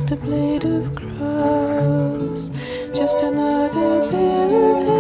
just a blade of grass, just another pair of hands.